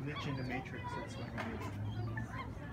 glitch in the matrix. That's what I mean.